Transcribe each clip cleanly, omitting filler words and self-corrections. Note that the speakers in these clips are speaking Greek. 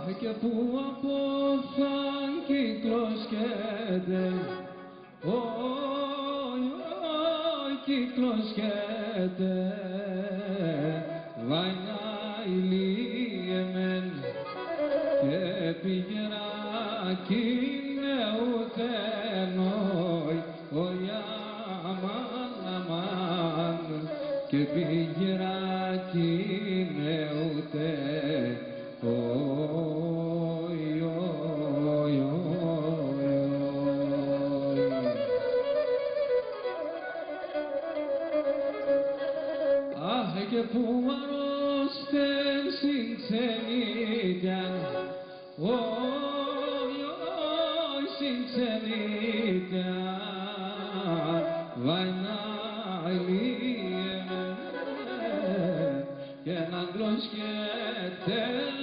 και που από φαν κυκλοσκέται, κυκλοσκέται, βαϊνά ηλίεμεν και πηγεράκι νεουθενόι, οι αμάν, και πηγεράκι νεουθενόι. Αχ, και που αρρώστεν συγξενήτιαν, συγξενήτιαν, βαϊνά ηλίεμεν και έναν κλωσκέται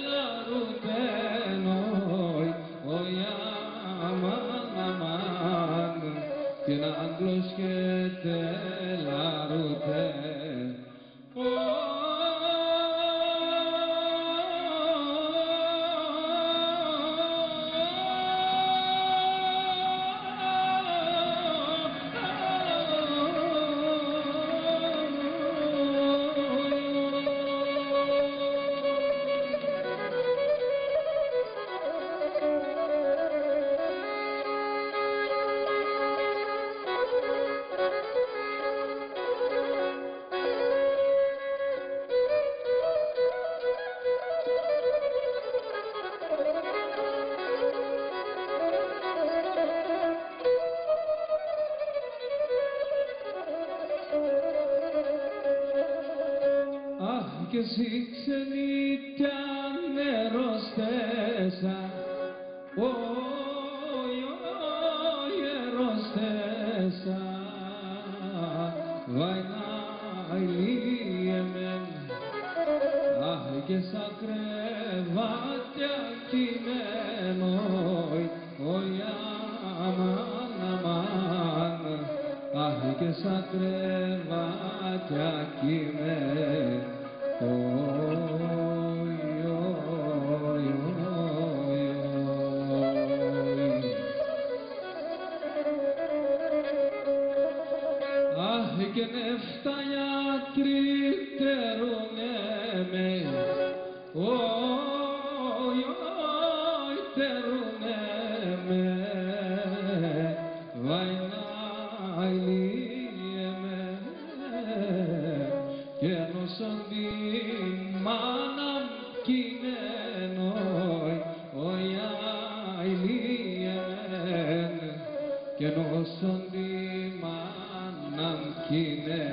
λαρουτένοι, οι αμάν, και έναν κλωσκέται λαρουτένοι. Και εσύ ξενήτιαν ερωστέσα, ερωστέσα, βαϊνά ηλίεμεν, αχ, και σαν κρεβάτια κειμένοι, οι αμάν, αχ, και σαν κρεβάτια κειμένοι. Αχ, και νεφτά γιατροί τερούνε με, τερούνε με, βαϊνά ηλίεμεν και νόσον τη μάναμ κειμένοι, οι ηλίεμεν και νόσον τη μάναμ κειμένοι.